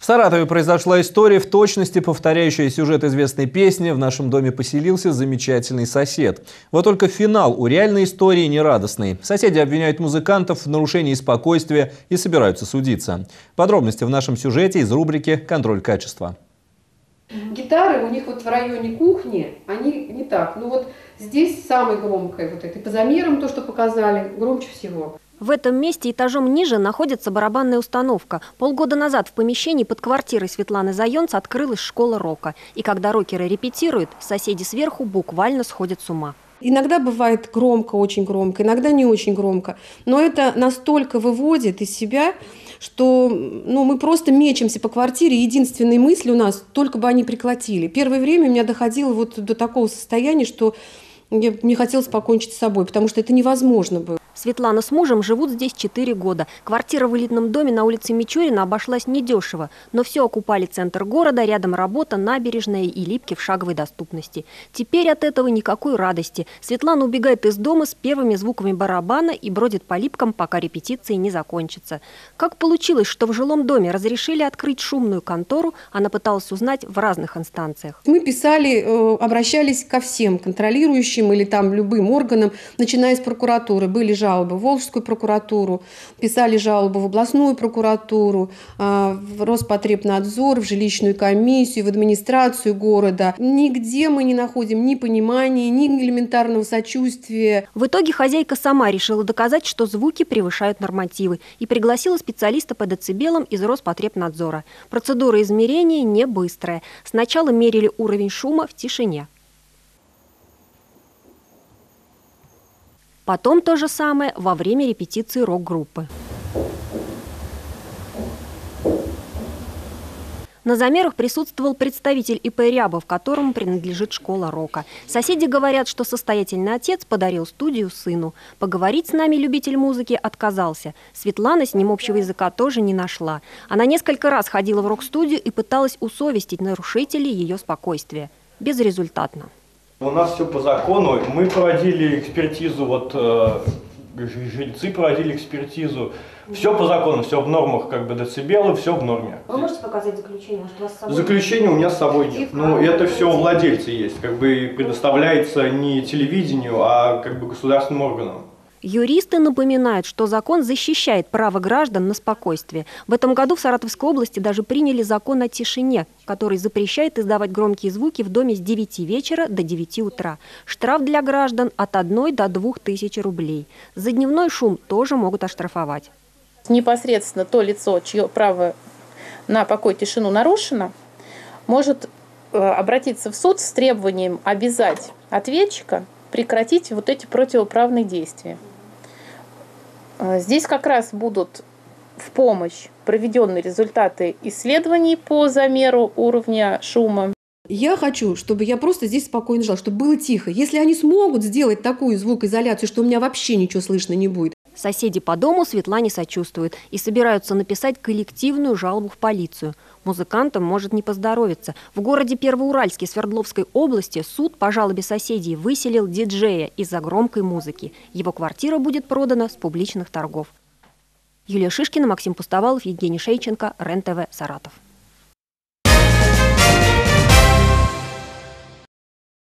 В Саратове произошла история, в точности повторяющая сюжет известной песни. В нашем доме поселился замечательный сосед. Вот только финал у реальной истории нерадостный. Соседи обвиняют музыкантов в нарушении спокойствия и собираются судиться. Подробности в нашем сюжете из рубрики «Контроль качества». Гитары у них вот в районе кухни, они не так. Ну вот здесь самое громкое, вот это. И по замерам то, что показали, громче всего. В этом месте этажом ниже находится барабанная установка. Полгода назад в помещении под квартирой Светланы Заёнц открылась школа рока. И когда рокеры репетируют, соседи сверху буквально сходят с ума. Иногда бывает громко, очень громко, иногда не очень громко. Но это настолько выводит из себя, что мы просто мечемся по квартире. Единственной мысль у нас, только бы они прекратили. Первое время у меня доходило вот до такого состояния, что мне хотелось покончить с собой, потому что это невозможно было. Светлана с мужем живут здесь 4 года. Квартира в элитном доме на улице Мичурина обошлась недешево. Но все окупали центр города, рядом работа, набережная и липки в шаговой доступности. Теперь от этого никакой радости. Светлана убегает из дома с первыми звуками барабана и бродит по липкам, пока репетиции не закончатся. Как получилось, что в жилом доме разрешили открыть шумную контору, она пыталась узнать в разных инстанциях. Мы писали, обращались ко всем контролирующим или там любым органам, начиная с прокуратуры. Были жалобы в Волжскую прокуратуру, писали жалобы в областную прокуратуру, в Роспотребнадзор, в жилищную комиссию, в администрацию города. Нигде мы не находим ни понимания, ни элементарного сочувствия. В итоге хозяйка сама решила доказать, что звуки превышают нормативы, и пригласила специалиста по децибелам из Роспотребнадзора. Процедура измерения не быстрая. Сначала мерили уровень шума в тишине. Потом то же самое во время репетиции рок-группы. На замерах присутствовал представитель ИП «Рябов», которому принадлежит школа рока. Соседи говорят, что состоятельный отец подарил студию сыну. Поговорить с нами любитель музыки отказался. Светлана с ним общего языка тоже не нашла. Она несколько раз ходила в рок-студию и пыталась усовестить нарушителей ее спокойствия. Безрезультатно. У нас все по закону. Мы проводили экспертизу, жильцы проводили экспертизу. Все по закону, все в нормах, децибелы, все в норме. Вы можете показать заключение, что у вас с собой? Заключения у меня с собой нет. Это все у владельца есть, предоставляется не телевидению, а государственным органам. Юристы напоминают, что закон защищает право граждан на спокойствие. В этом году в Саратовской области даже приняли закон о тишине, который запрещает издавать громкие звуки в доме с 9 вечера до 9 утра. Штраф для граждан от 1 до 2 тысяч рублей. За дневной шум тоже могут оштрафовать. Непосредственно то лицо, чье право на покой и тишину нарушено, может обратиться в суд с требованием обязать ответчика прекратить эти противоправные действия. Здесь как раз будут в помощь проведенные результаты исследований по замеру уровня шума. Я хочу, чтобы я просто здесь спокойно жила, чтобы было тихо. Если они смогут сделать такую звукоизоляцию, что у меня вообще ничего слышно не будет. Соседи по дому Светлане сочувствуют и собираются написать коллективную жалобу в полицию. Музыкантам может не поздоровиться. В городе Первоуральске Свердловской области суд по жалобе соседей выселил диджея из-за громкой музыки. Его квартира будет продана с публичных торгов. Юлия Шишкина, Максим Пустовалов, Евгений Шейченко, РЕН-ТВ, Саратов.